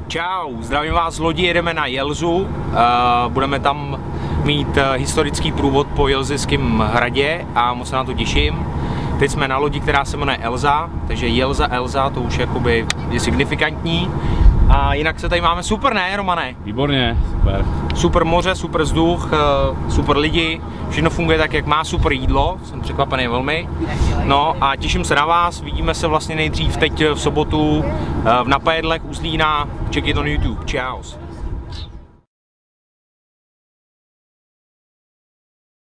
Čau, zdravím vás z lodi, jedeme na Jelzu, budeme tam mít historický průvod po Jelzickém hradě a moc se na to těším. Teď jsme na lodi, která se jmenuje Elza, takže Elza, to už jakoby je signifikantní. A jinak se tady máme super, ne, Romane? Výborně, super. Super moře, super vzduch, super lidi, všechno funguje tak, jak má, super jídlo, jsem překvapený velmi. No a těším se na vás, vidíme se vlastně nejdřív teď v sobotu v Napajedlech u Zlína, čekejte to na YouTube, čaus.